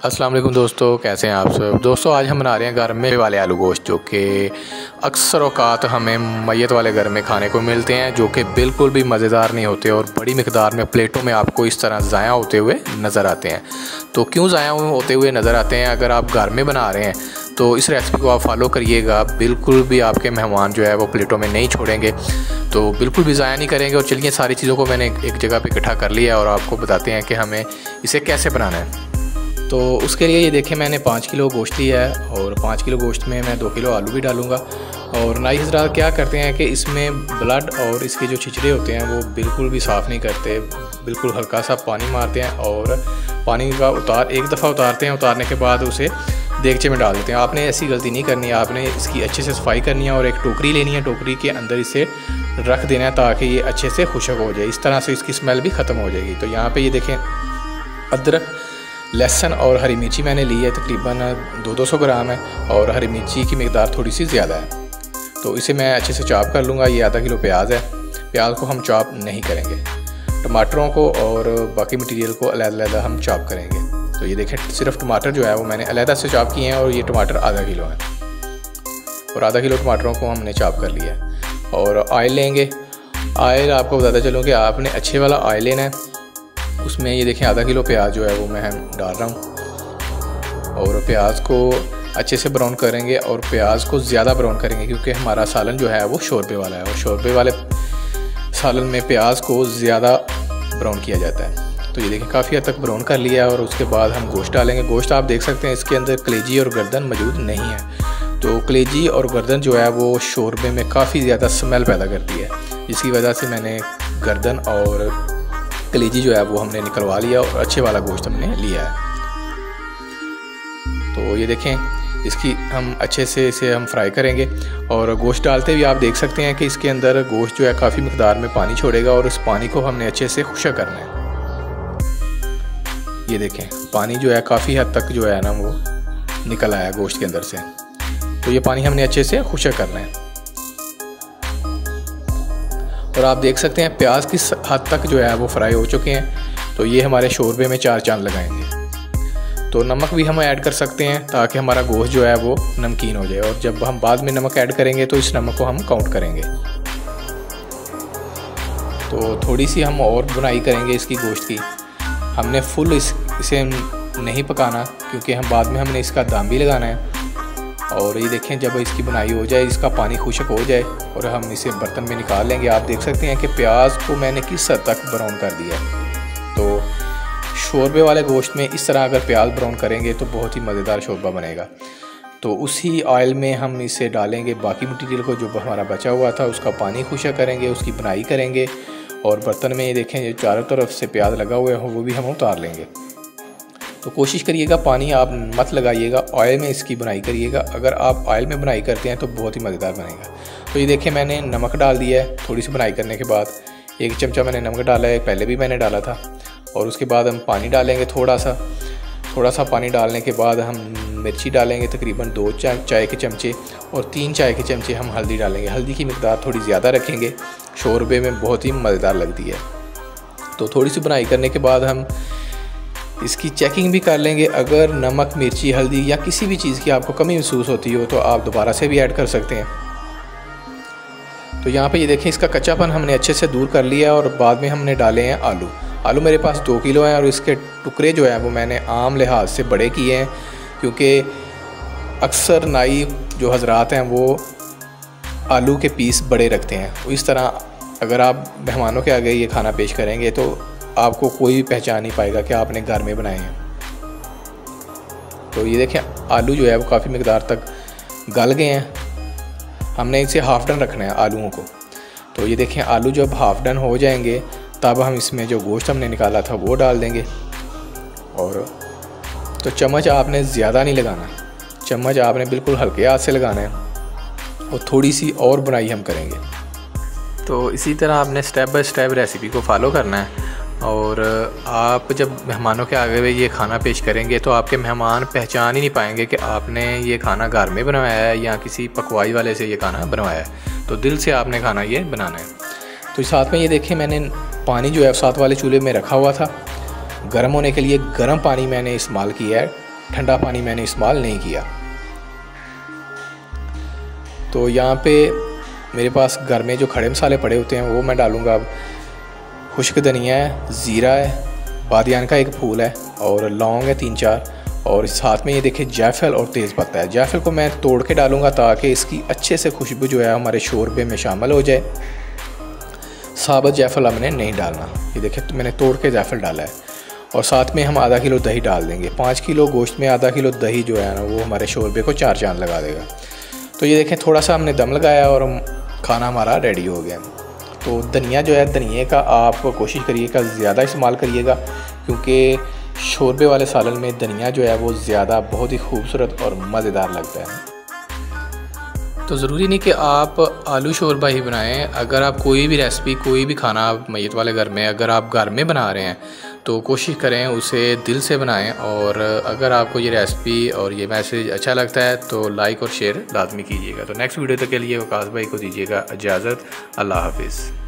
अस्सलाम वालेकुम दोस्तों, कैसे हैं आप सब। दोस्तों आज हम बना रहे हैं घर में वाले आलू गोश्त, जो कि अक्सर औकात हमें मैयत वाले घर में खाने को मिलते हैं, जो कि बिल्कुल भी मज़ेदार नहीं होते और बड़ी मिकदार में प्लेटों में आपको इस तरह ज़ाया होते हुए नज़र आते हैं। तो क्यों ज़ाया होते हुए नज़र आते हैं? अगर आप घर में बना रहे हैं तो इस रेसिपी को आप फॉलो करिएगा, बिल्कुल भी आपके मेहमान जो है वो प्लेटों में नहीं छोड़ेंगे, तो बिल्कुल भी ज़ाया नहीं करेंगे। और चलिए सारी चीज़ों को मैंने एक जगह पे इकट्ठा कर लिया और आपको बताते हैं कि हमें इसे कैसे बनाना है। तो उसके लिए ये देखें, मैंने 5 किलो गोश्त लिया है और 5 किलो गोश्त में मैं 2 किलो आलू भी डालूँगा। और नाई हज़रात क्या करते हैं कि इसमें ब्लड और इसके जो छिचड़े होते हैं वो बिल्कुल भी साफ़ नहीं करते, बिल्कुल हल्का सा पानी मारते हैं और पानी का एक दफ़ा उतारते हैं, उतारने के बाद उसे देगचे में डाल देते हैं। आपने ऐसी गलती नहीं करनी है, आपने इसकी अच्छे से सफाई करनी है और एक टोकरी लेनी है, टोकरी के अंदर इसे रख देना है ताकि ये अच्छे से खुशक हो जाए। इस तरह से इसकी स्मेल भी ख़त्म हो जाएगी। तो यहाँ पर ये देखें, अदरक, लहसुन और हरी मिर्ची मैंने ली है, तकरीबन 200 ग्राम है और हरी मिर्ची की मिकदार थोड़ी सी ज़्यादा है। तो इसे मैं अच्छे से चॉप कर लूँगा। ये आधा किलो प्याज है, प्याज को हम चॉप नहीं करेंगे, टमाटरों को और बाकी मटेरियल को अलग-अलग हम चॉप करेंगे। तो ये देखें, सिर्फ टमाटर जो है वो मैंने अलग से चॉप किए हैं और ये टमाटर आधा किलो है और आधा किलो टमाटरों को हमने चॉप कर लिया है। और ऑयल लेंगे। ऑयल आपको बताता चलूँ कि आपने अच्छे वाला ऑयल लेना है। उसमें ये देखें, आधा किलो प्याज जो है वो मैं डाल रहा हूँ और प्याज को अच्छे से ब्राउन करेंगे और प्याज को ज़्यादा ब्राउन करेंगे क्योंकि हमारा सालन जो है वो शोरबे वाला है और शोरबे वाले सालन में प्याज को ज़्यादा ब्राउन किया जाता है। तो ये देखें, काफ़ी हद तक ब्राउन कर लिया है और उसके बाद हम गोश्त डालेंगे। गोश्त आप देख सकते हैं इसके अंदर कलेजी और गर्दन मौजूद नहीं है। तो कलेजी और गर्दन जो है वो शोरबे में काफ़ी ज़्यादा स्मेल पैदा करती है, जिसकी वजह से मैंने गर्दन और कलेजी जो है वो हमने निकलवा लिया और अच्छे वाला गोश्त हमने लिया है। तो ये देखें, इसकी हम अच्छे से इसे हम फ्राई करेंगे और गोश्त डालते हुए आप देख सकते हैं कि इसके अंदर गोश्त जो है काफ़ी मिकदार में पानी छोड़ेगा और उस पानी को हमने अच्छे से खुशक करना है। ये देखें, पानी जो है काफ़ी हद तक जो है ना वो निकल आया गोश्त के अंदर से। तो ये पानी हमने अच्छे से खुशक करना है और आप देख सकते हैं प्याज की हद तक जो है वो फ्राई हो चुके हैं। तो ये हमारे शोरबे में 4 चांद लगाएंगे। तो नमक भी हम ऐड कर सकते हैं ताकि हमारा गोश्त जो है वो नमकीन हो जाए, और जब हम बाद में नमक ऐड करेंगे तो इस नमक को हम काउंट करेंगे। तो थोड़ी सी हम और बुनाई करेंगे इसकी गोश्त की। हमने फुल इसे नहीं पकाना क्योंकि हम बाद में हमने इसका दाम भी लगाना है। और ये देखें, जब इसकी बुनाई हो जाए, इसका पानी खुशक हो जाए और हम इसे बर्तन में निकाल लेंगे। आप देख सकते हैं कि प्याज को मैंने किस हद तक ब्राउन कर दिया। तो शोरबे वाले गोश्त में इस तरह अगर प्याज ब्राउन करेंगे तो बहुत ही मज़ेदार शोरबा बनेगा। तो उसी ऑयल में हम इसे डालेंगे बाकी मटीरियल को, जो हमारा बचा हुआ था उसका पानी खुशक करेंगे, उसकी बुनाई करेंगे और बर्तन में ये देखें जो चारों तरफ से प्याज लगा हुआ है वो भी हम उतार लेंगे। तो कोशिश करिएगा पानी आप मत लगाइएगा, ऑयल में इसकी बुनाई करिएगा। अगर आप ऑयल में बुनाई करते हैं तो बहुत ही मज़ेदार बनेगा। तो ये देखें, मैंने नमक डाल दिया है थोड़ी सी बुनाई करने के बाद। 1 चमचा मैंने नमक डाला है, पहले भी मैंने डाला था। और उसके बाद हम पानी डालेंगे, थोड़ा सा पानी डालने के बाद हम मिर्ची डालेंगे, तकरीबन 2 चाय के चमचे, और 3 चाय के चमचे हम हल्दी डालेंगे। हल्दी की मिकदार थोड़ी ज़्यादा रखेंगे, शोरबे में बहुत ही मज़ेदार लगती है। तो थोड़ी सी बुनाई करने के बाद हम इसकी चेकिंग भी कर लेंगे। अगर नमक, मिर्ची, हल्दी या किसी भी चीज़ की आपको कमी महसूस होती हो तो आप दोबारा से भी ऐड कर सकते हैं। तो यहाँ पे ये देखें, इसका कच्चापन हमने अच्छे से दूर कर लिया और बाद में हमने डाले हैं आलू। आलू मेरे पास 2 किलो हैं और इसके टुकड़े जो हैं वो मैंने आम लिहाज से बड़े किए हैं क्योंकि अक्सर नाई जो हजरात हैं वो आलू के पीस बड़े रखते हैं। तो इस तरह अगर आप मेहमानों के आगे ये खाना पेश करेंगे तो आपको कोई भी पहचान नहीं पाएगा कि आपने घर में बनाए हैं। तो ये देखें, आलू जो है वो काफ़ी मिकदार तक गल गए हैं। हमने इसे हाफ डन रखना है आलूओं को। तो ये देखें, आलू जब हाफ डन हो जाएंगे तब हम इसमें जो गोश्त हमने निकाला था वो डाल देंगे। और तो चम्मच आपने ज़्यादा नहीं लगाना, चम्मच आपने बिल्कुल हल्के हाथ से लगाना है और थोड़ी सी और बुनाई हम करेंगे। तो इसी तरह आपने स्टेप बाय स्टेप रेसिपी को फॉलो करना है और आप जब मेहमानों के आगे ये खाना पेश करेंगे तो आपके मेहमान पहचान ही नहीं पाएंगे कि आपने ये खाना घर में बनवाया है या किसी पकवाई वाले से ये खाना बनवाया है। तो दिल से आपने खाना ये बनाना है। तो साथ में ये देखें, मैंने पानी जो है साथ वाले चूल्हे में रखा हुआ था, गर्म होने के लिए गर्म पानी मैंने इस्तेमाल किया है ठंडा पानी मैंने इस्तेमाल नहीं किया। तो यहाँ पे मेरे पास घर में जो खड़े मसाले पड़े होते हैं वो मैं डालूँगा। अब खुश्क धनिया है, ज़ीरा है, बादियान का एक फूल है और लौंग है 3-4, और साथ में ये देखिए जायफल और तेज़पत्ता है। जायफल को मैं तोड़ के डालूँगा ताकि इसकी अच्छे से खुशबू जो है हमारे शोरबे में शामिल हो जाए। साबुत जायफल हमने नहीं डालना। ये देखिए तो मैंने तोड़ के जायफल डाला है। और साथ में हम आधा किलो दही डाल देंगे। 5 किलो गोश्त में आधा किलो दही जो है ना वो हमारे शोरबे को 4 चांद लगा देगा। तो ये देखें थोड़ा सा हमने दम लगाया और खाना हमारा रेडी हो गया। तो धनिया जो है, धनिए का आप कोशिश करिएगा ज़्यादा इस्तेमाल करिएगा, क्योंकि शोरबे वाले सालन में धनिया जो है वो ज़्यादा बहुत ही खूबसूरत और मज़ेदार लगता है। तो ज़रूरी नहीं कि आप आलू शोरबा ही बनाएं। अगर आप कोई भी रेसिपी, कोई भी खाना मैयत वाले घर में अगर आप घर में बना रहे हैं तो कोशिश करें उसे दिल से बनाएं। और अगर आपको ये रेसिपी और ये मैसेज अच्छा लगता है तो लाइक और शेयर लाजमी कीजिएगा। तो नेक्स्ट वीडियो तक के लिए वकास भाई को दीजिएगा इजाज़त। अल्लाह हाफिज़।